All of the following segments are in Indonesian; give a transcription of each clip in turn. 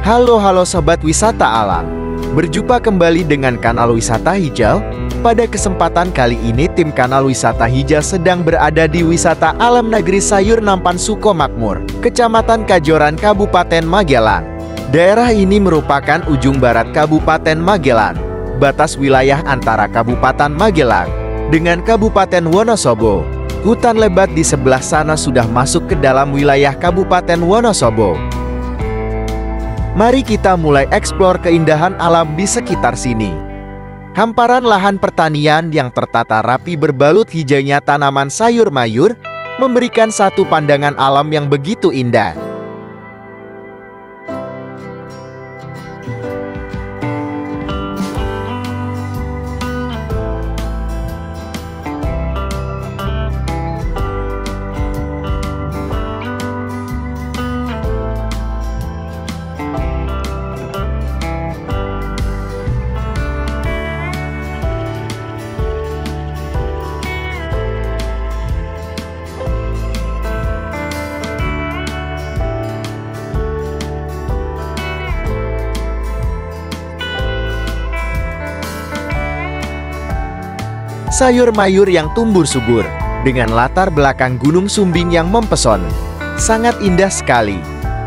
Halo sobat wisata alam. Berjumpa kembali dengan kanal Wisata Hijau. Pada kesempatan kali ini tim kanal Wisata Hijau sedang berada di wisata alam negeri Sayur Nampan Sukomakmur, Kecamatan Kajoran, Kabupaten Magelang. Daerah ini merupakan ujung barat Kabupaten Magelang, batas wilayah antara Kabupaten Magelang dengan Kabupaten Wonosobo. Hutan lebat di sebelah sana sudah masuk ke dalam wilayah Kabupaten Wonosobo. Mari kita mulai eksplor keindahan alam di sekitar sini. Hamparan lahan pertanian yang tertata rapi berbalut hijaunya tanaman sayur mayur memberikan satu pandangan alam yang begitu indah. Sayur mayur yang tumbuh subur, dengan latar belakang Gunung Sumbing yang mempesona. Sangat indah sekali.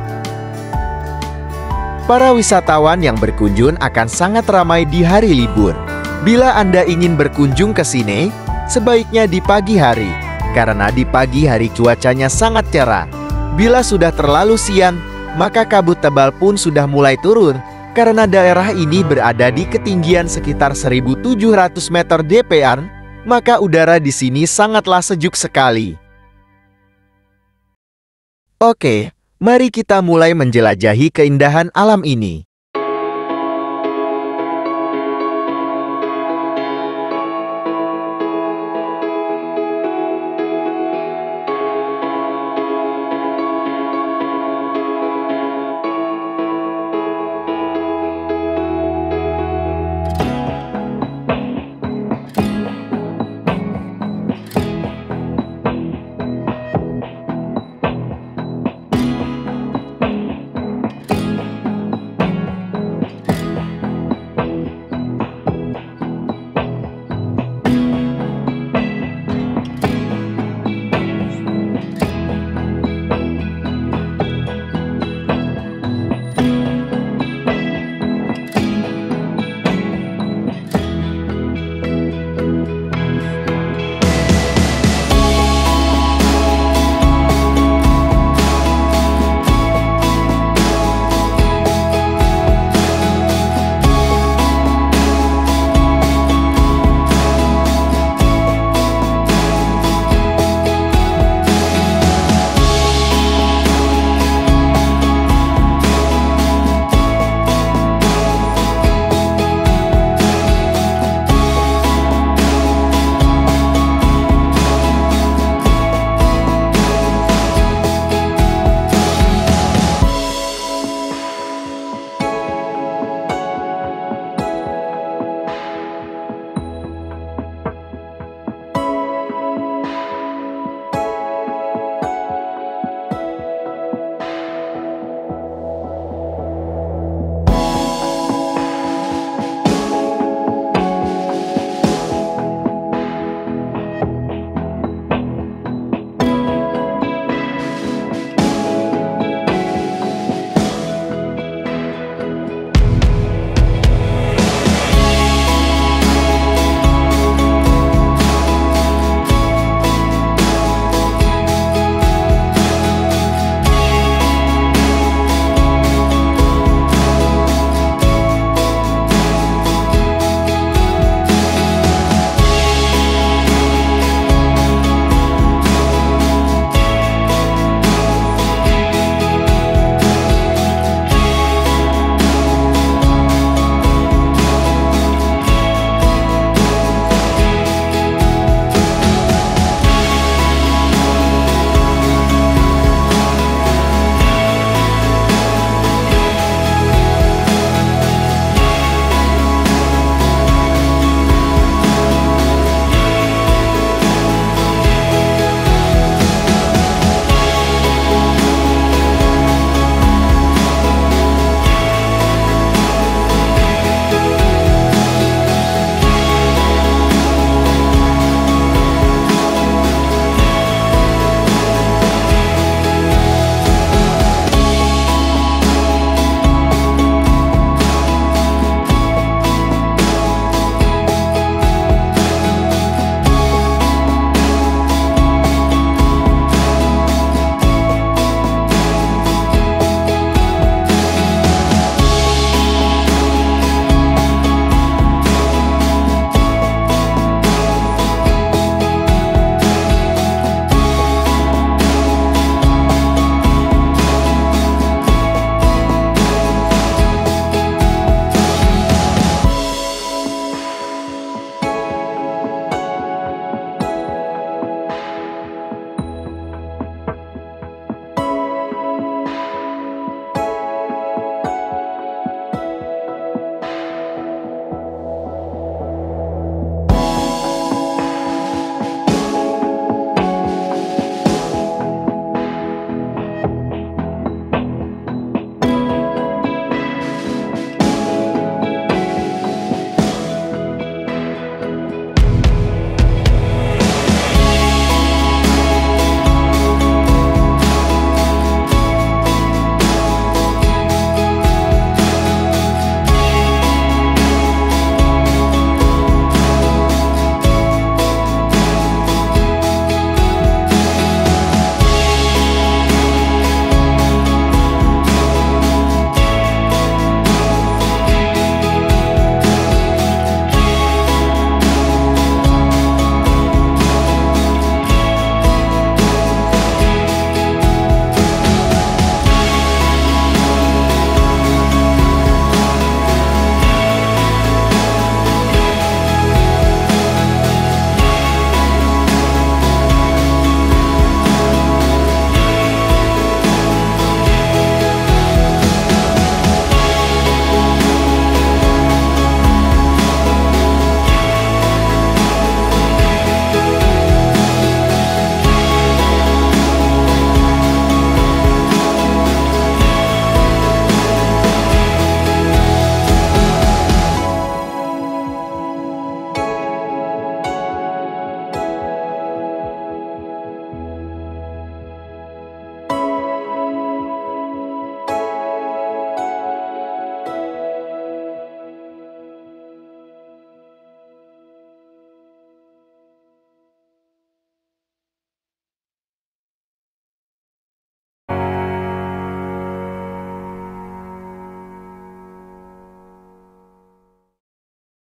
Para wisatawan yang berkunjung akan sangat ramai di hari libur. Bila Anda ingin berkunjung ke sini, sebaiknya di pagi hari, karena di pagi hari cuacanya sangat cerah. Bila sudah terlalu siang, maka kabut tebal pun sudah mulai turun, karena daerah ini berada di ketinggian sekitar 1.700 meter dpr. Maka udara di sini sangatlah sejuk sekali. Oke, mari kita mulai menjelajahi keindahan alam ini.